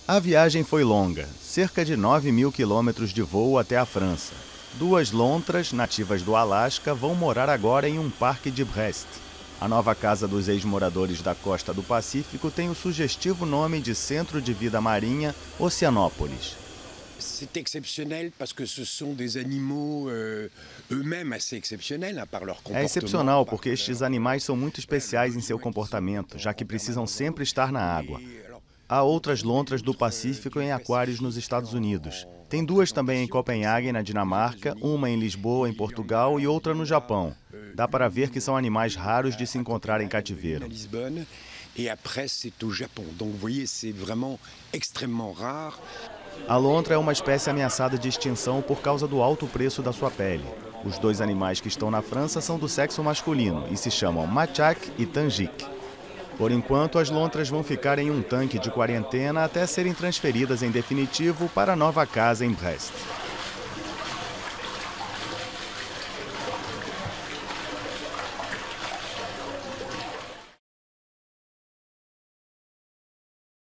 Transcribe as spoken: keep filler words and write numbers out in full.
A viagem foi longa, cerca de nove mil quilômetros de voo até a França. Duas lontras, nativas do Alasca, vão morar agora em um parque de Brest. A nova casa dos ex-moradores da costa do Pacífico tem o sugestivo nome de Centro de Vida Marinha Oceanópolis. C'est exceptionnel parce que ce sont des animaux euh, eux-mêmes assez exceptionnels, par leur comportement. É excepcional porque estes animais são muito especiais em seu comportamento, já que precisam sempre estar na água. Há outras lontras do Pacífico em aquários nos Estados Unidos. Tem duas também em Copenhague, na Dinamarca, uma em Lisboa, em Portugal, e outra no Japão. Dá para ver que são animais raros de se encontrar em cativeiro. E après c'est au Japon. Donc vous voyez, c'est vraiment extrêmement rare. A lontra é uma espécie ameaçada de extinção por causa do alto preço da sua pele. Os dois animais que estão na França são do sexo masculino e se chamam Macaque e Tangique. Por enquanto, as lontras vão ficar em um tanque de quarentena até serem transferidas em definitivo para a nova casa em Brest.